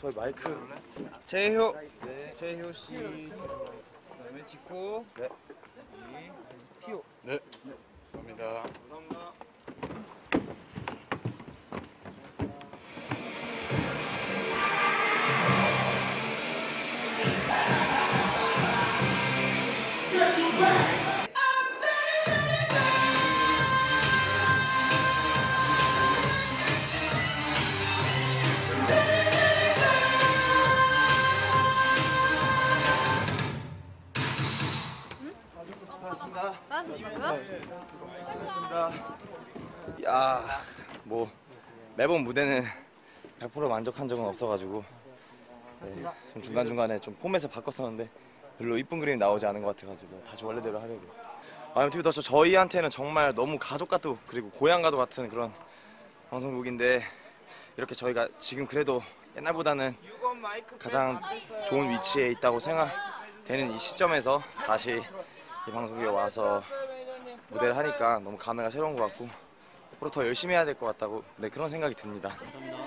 저희 마이크 재효, 네. 재효 씨, 그다음에 지코, 네. 피오, 네. 감사합니다. 감사합니다. 수고하셨습니다. 야, 뭐 매번 무대는 100% 만족한 적은 없어가지고 네, 좀 중간중간에 좀 폼에서 바꿨었는데 별로 이쁜 그림이 나오지 않은 것 같아가지고 다시 원래대로 하려고. MTV 더쇼 저희한테는 정말 너무 가족 같고 그리고 고향과도 같은 그런 방송국인데 이렇게 저희가 지금 그래도 옛날보다는 가장 좋은 위치에 있다고 생각되는 이 시점에서 다시 이 방송국에 와서 무대를 하니까 너무 감회가 새로운 것 같고 앞으로 더 열심히 해야 될 것 같다고 그런 생각이 듭니다.